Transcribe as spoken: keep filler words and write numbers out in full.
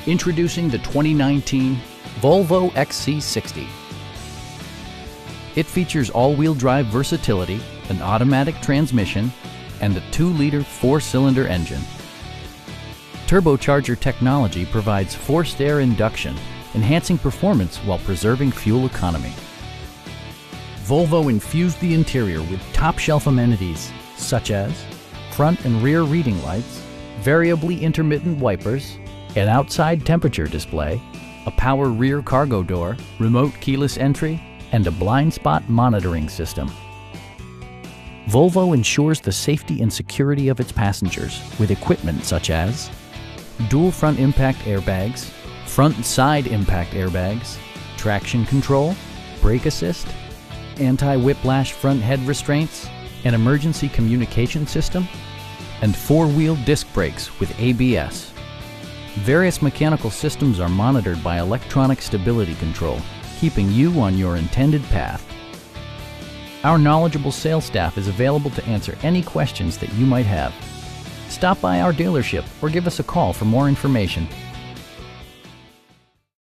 Introducing the twenty nineteen Volvo X C sixty. It features all-wheel drive versatility, an automatic transmission, and a two liter four-cylinder engine. Turbocharger technology provides forced air induction, enhancing performance while preserving fuel economy. Volvo infused the interior with top-shelf amenities such as front and rear reading lights, variably intermittent wipers, an outside temperature display, a power rear cargo door, remote keyless entry, and a blind spot monitoring system. Volvo ensures the safety and security of its passengers with equipment such as dual front impact airbags, front and side impact airbags, traction control, brake assist, anti-whiplash front head restraints, an emergency communication system, and four-wheel disc brakes with A B S. Various mechanical systems are monitored by electronic stability control, keeping you on your intended path. Our knowledgeable sales staff is available to answer any questions that you might have. Stop by our dealership or give us a call for more information.